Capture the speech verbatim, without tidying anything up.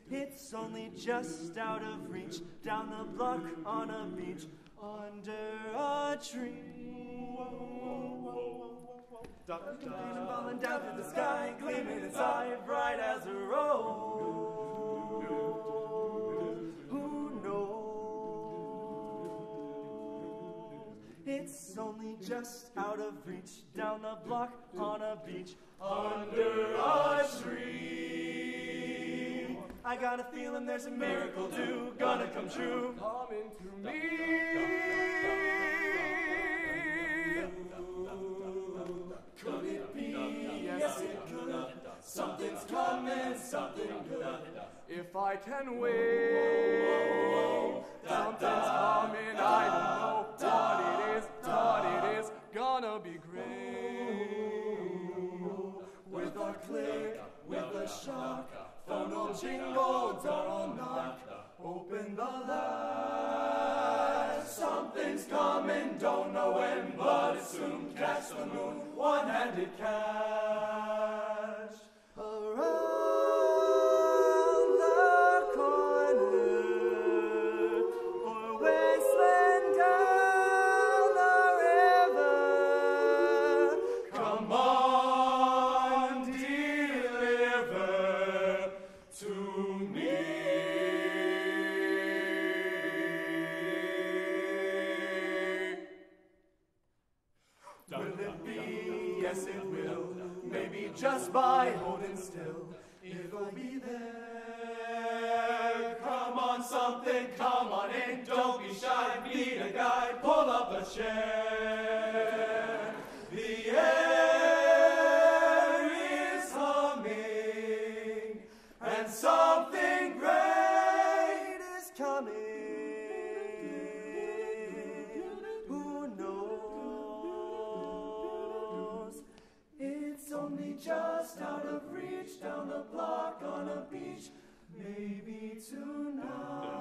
It's only just out of reach, down the block on a beach, under a tree. Falling down through the sky, gleaming its eye, bright as a rose. Who knows? It's only just out of reach, down the block on a beach, under a tree. I got a feeling there's a miracle due, gonna come true. Coming to me. Could it be? Yes, it could. Something's coming, something good. If I can wait, something's coming. I don't know what it is, what it is. Gonna be great. With a click, with a shock, phone will jingle, door will knock. Open the latch. Something's coming, don't know when, but it's soon. Catch the moon, one-handed catch. Around the corner, or whistling down the river. Come on, deliver to me. Will it be? Yes, it will. Maybe just by holding still, it'll be there. Come on, something, come on in. Don't be shy, need a guide. Pull up a chair. The air is humming, and something great is coming. Who knows? It's only just out of reach, down the block on a beach. Maybe tonight.